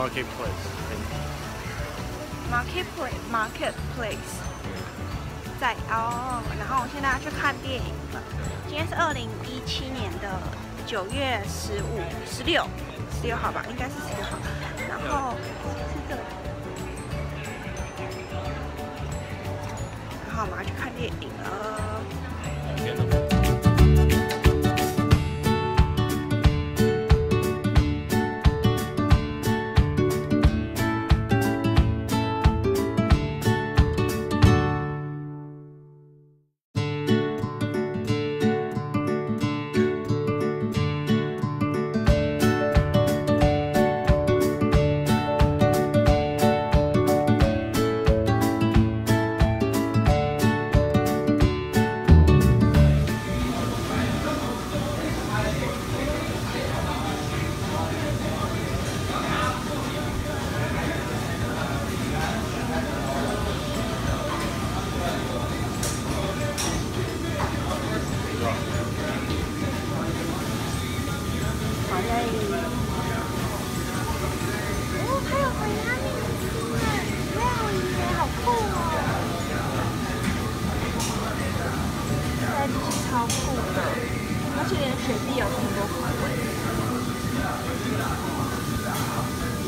Marketplace 在哦，然后我现在要去看电影了。今天是2017年的9月16号吧，应该是16号。然后是这里，然后我们要去看电影了。超酷的，而且连雪碧有很多口味。